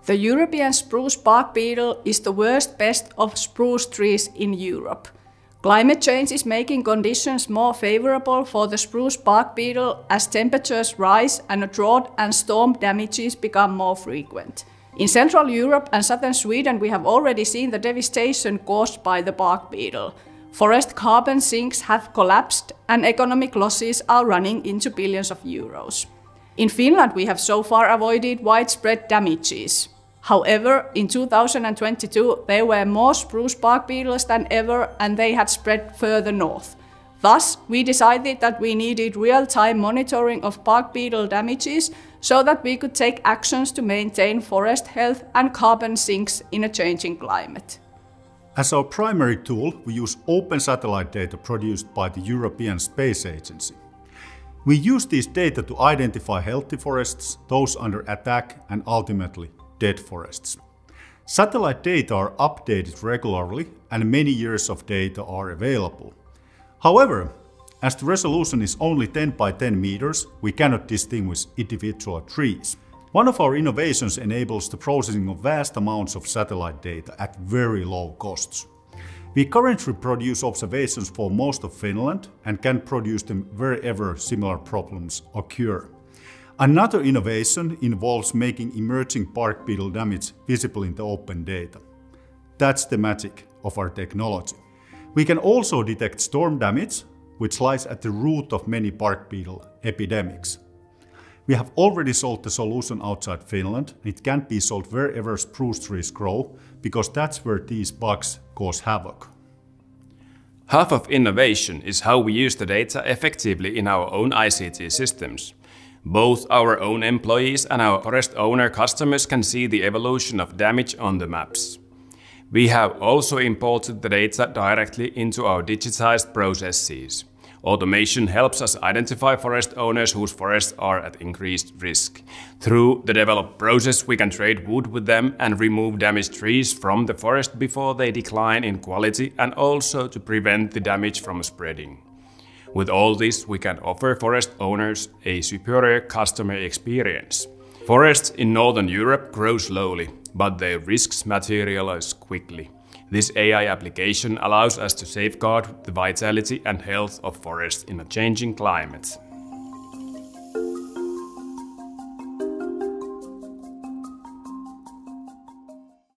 The European spruce bark beetle is the worst pest of spruce trees in Europe. Climate change is making conditions more favorable for the spruce bark beetle as temperatures rise and drought and storm damages become more frequent. In Central Europe and southern Sweden, we have already seen the devastation caused by the bark beetle. Forest carbon sinks have collapsed and economic losses are running into billions of euros. In Finland, we have so far avoided widespread damages. However, in 2022, there were more spruce bark beetles than ever and they had spread further north. Thus, we decided that we needed real-time monitoring of bark beetle damages so that we could take actions to maintain forest health and carbon sinks in a changing climate. As our primary tool, we use open satellite data produced by the European Space Agency. We use these data to identify healthy forests, those under attack, and ultimately dead forests. Satellite data are updated regularly and many years of data are available. However, as the resolution is only 10 by 10 meters, we cannot distinguish individual trees. One of our innovations enables the processing of vast amounts of satellite data at very low costs. We currently produce observations for most of Finland and can produce them wherever similar problems occur. Another innovation involves making emerging bark beetle damage visible in the open data. That's the magic of our technology. We can also detect storm damage, which lies at the root of many bark beetle epidemics. We have already sold the solution outside Finland. It can't be sold wherever spruce trees grow, because that's where these bugs cause havoc. Half of innovation is how we use the data effectively in our own ICT systems. Both our own employees and our forest owner customers can see the evolution of damage on the maps. We have also imported the data directly into our digitized processes. Automation helps us identify forest owners whose forests are at increased risk. Through the developed process, we can trade wood with them and remove damaged trees from the forest before they decline in quality, and also to prevent the damage from spreading. With all this, we can offer forest owners a superior customer experience. Forests in Northern Europe grow slowly, but their risks materialize quickly. This AI application allows us to safeguard the vitality and health of forests in a changing climate.